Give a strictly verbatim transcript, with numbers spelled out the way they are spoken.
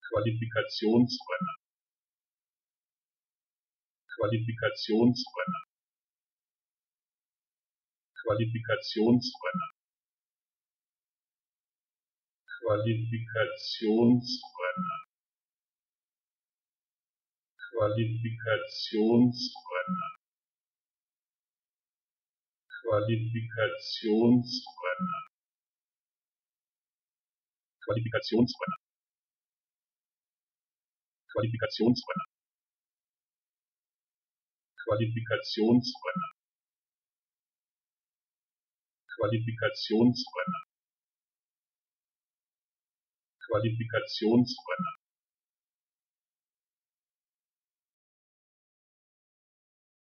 Qualifikationsrenner, Qualifikationsrenner, Qualifikationsrenner, Qualifikationsrenner, Qualifikationsrenner, Qualifikationsrenner, Qualifikationsrenner, Qualifikationsrenner, Qualifikationsrenner, Qualifikationsrenner, Qualifikationsrenner,